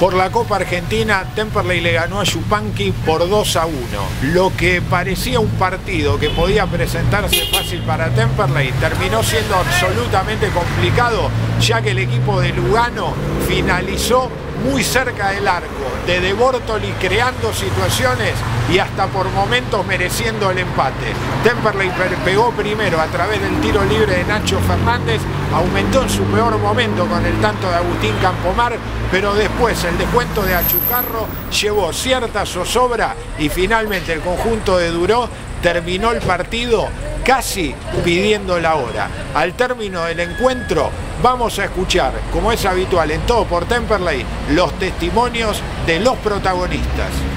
Por la Copa Argentina, Temperley le ganó a Yupanqui por 2-1. Lo que parecía un partido que podía presentarse fácil para Temperley terminó siendo absolutamente complicado, ya que el equipo de Lugano finalizó muy cerca del arco de De Bortoli, creando situaciones y hasta por momentos mereciendo el empate. Temperley pegó primero a través del tiro libre de Nacho Fernández, aumentó en su peor momento con el tanto de Agustín Campomar, pero después el descuento de Achucarro llevó cierta zozobra y finalmente el conjunto de Duró terminó el partido casi pidiendo la hora. Al término del encuentro vamos a escuchar, como es habitual en Todo por Temperley, los testimonios de los protagonistas.